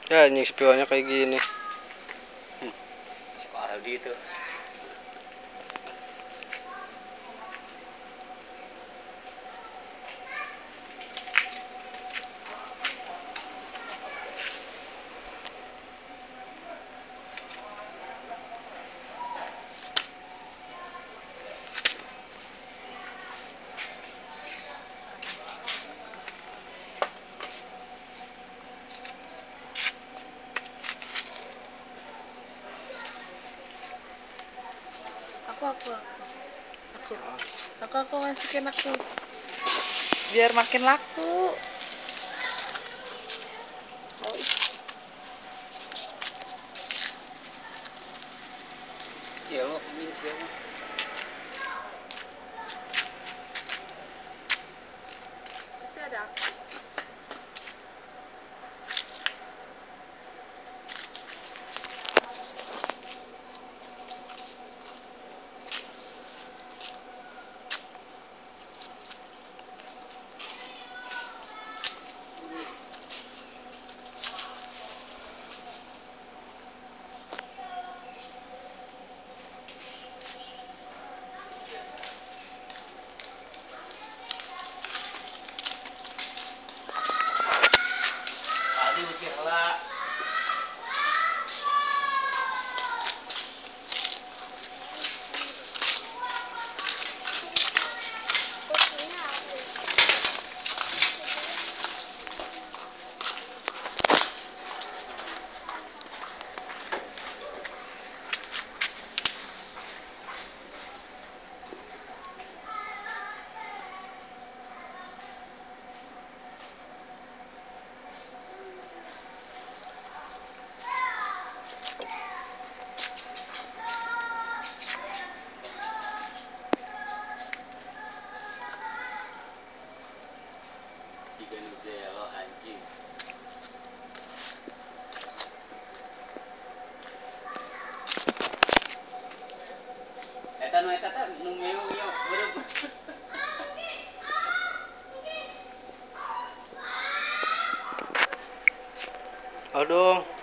Ya ini spionnya kayak gini. Aldi itu. Aku masukin aku biar makin laku. Iya lo min siapa? Masih ada. Aldi usir lah. Tiga Nutella anjing. Eta nu meo yo. Aduh.